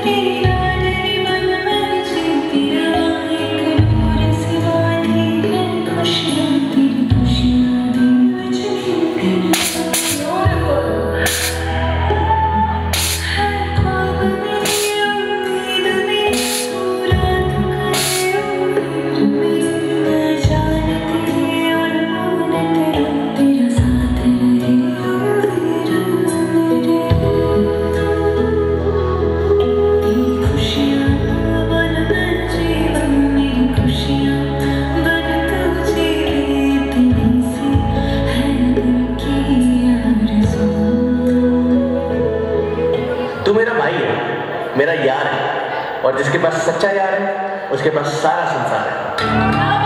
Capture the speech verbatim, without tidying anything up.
तू मेरा भाई है, मेरा यार है, और जिसके पास सच्चा यार है उसके पास सारा संसार है।